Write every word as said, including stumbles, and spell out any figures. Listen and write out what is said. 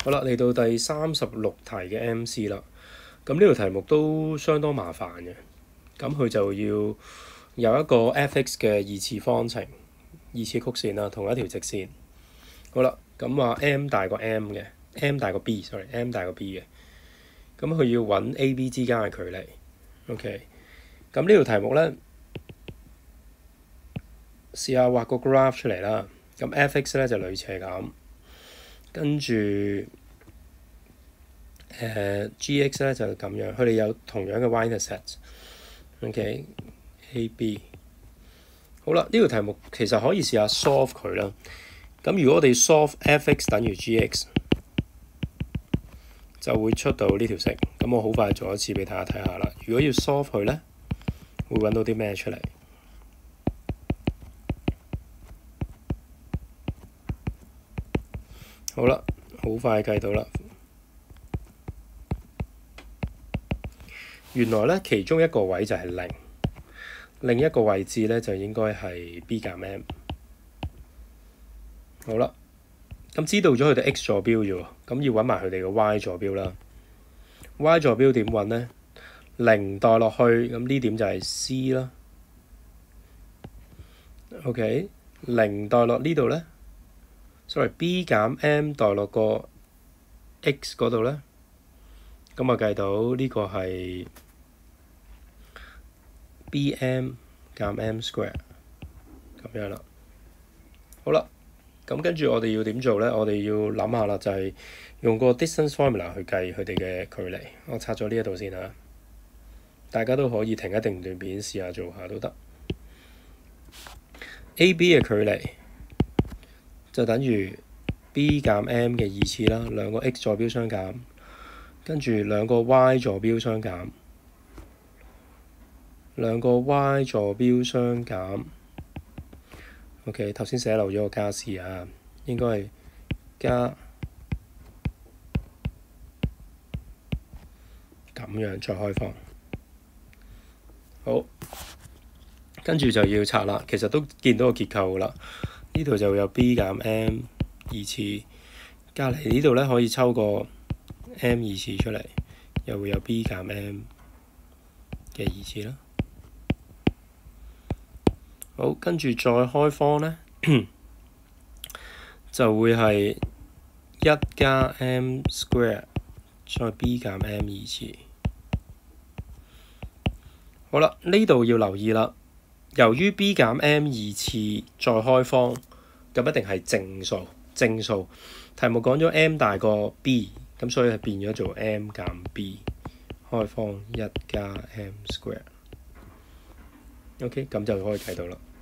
好啦，嚟到第三十六題嘅 M C 啦。咁呢條題目都相當麻煩嘅。咁佢就要有一個 f(x) 嘅二次方程、二次曲線啦，同一條直線。好啦，咁話 m 大過 m 嘅 ，m 大過 b，sorry，m 大過 b 嘅。咁佢要揾 A、B 之間嘅距離。OK，咁呢條題目咧，試下畫個 graph 出嚟啦。咁 f(x) 咧就類似係咁。跟住誒、呃、G(x) 咧就咁樣，佢哋有同樣嘅 y-intercept。OK，A、B。好啦，呢條題目其實可以試下 solve 佢啦。咁如果我哋 solve f(x) 等於 G(x), 就會出到呢條式。咁我好快做一次俾大家睇下啦。如果要 solve 佢咧，會揾到啲咩出嚟？好啦，好快計到啦。原來咧，其中一個位就係零，另一個位置咧就應該係 B 減 M。好啦，咁知道咗佢哋 x 坐標啫喎，咁要揾埋佢哋嘅 y 坐標啦。y 坐標點揾咧？零代落去，咁呢點就係 C 啦。OK， 零代落呢度咧？sorry，B 減 M 代落個 x 嗰度咧，咁啊計到呢個係 B M 減 M square 咁樣啦。好啦，咁跟住我哋要點做咧？我哋要諗下啦，就係、是、用個 distance formula 去計佢哋嘅距離。我拆咗呢一度先嚇，大家都可以停一停段片試下做下都得。A B 嘅距離就等於 B 減 M 嘅二次啦，兩個 x 坐標相減，跟住兩個 y 坐標相減，兩個 y 坐標相減。OK， 頭先寫漏咗個加式啊，應該係加咁樣再開方。好，跟住就要拆啦。其實都見到個結構啦。呢度就有 B 減 M 二次，隔離呢度咧可以抽個 M 二次出嚟，又會有 B 減 M 嘅二次啦。好，跟住再開方咧，就會係一加 M square 再 B 減 M 二次。好啦，呢度要留意啦。由於 B 減 M 二次再開方，咁一定係正數，正數。題目講咗 M 大過 B， 咁所以係變咗做 M 減 B， 開方一加 M square。OK， 咁就可以睇到啦。